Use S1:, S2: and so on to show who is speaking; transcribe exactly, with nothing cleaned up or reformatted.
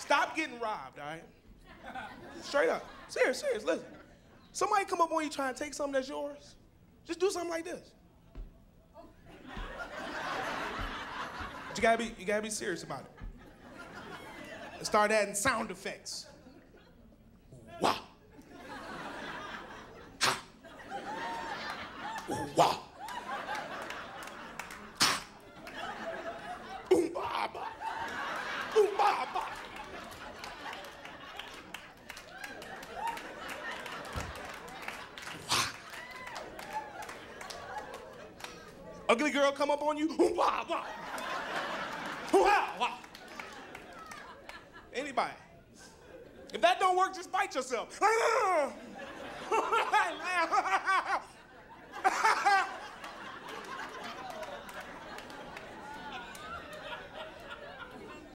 S1: Stop getting robbed, all right? Straight up. Serious, serious, listen. Somebody come up on you trying to take something that's yours, just do something like this. But you gotta be, you gotta be serious about it. And start adding sound effects. Wow. Ha. Wow. Boom, ba, ba. Boom, ba, ba. Ugly girl come up on you. Wow, wow. Wow, wow. Anybody. If that don't work, just bite yourself.